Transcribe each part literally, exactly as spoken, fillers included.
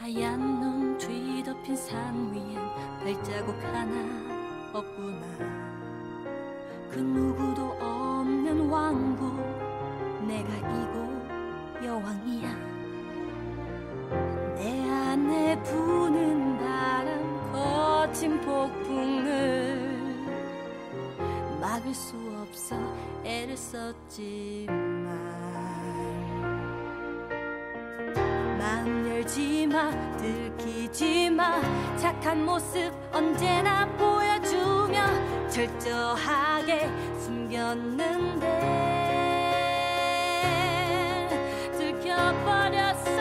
하얀 눈 뒤덮인 산 위엔 발자국 하나 없구나. 그 누구도 없는 왕국, 내가 이곳 여왕이야. 내 안에 부는 바람, 거친 폭풍을 막을 수 없어 애를 썼지만 마음 열지마, 들키지마, 착한 모습 언제나 보여주며 철저하게 숨겼는데 들켜버렸어.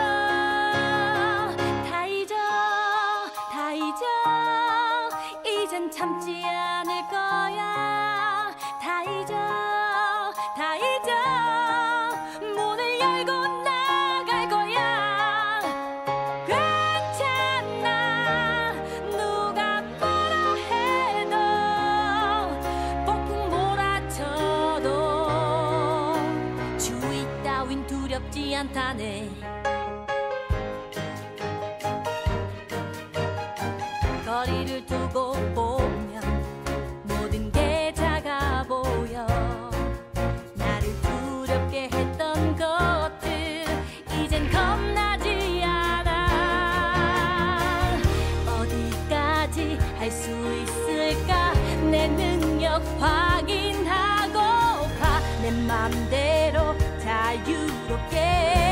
다 잊어, 다 잊어, 이젠 참지 않을 거야. 다 잊어, 다 잊어, 문을 열고 나갈 거야. 괜찮아, 누가 뭐라 해도, 폭풍 몰아쳐도 주위 따윈 두렵지 않다네. 거리를 두고 보면 모든 게 작아 보여. 나를 두렵게 했던 것들 이젠 겁나지 않아. 어디까지 할 수 있을까? 내 능력 확인하고파. 내 맘대로 자유롭게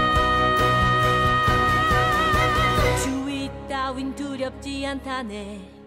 두렵지 않다네.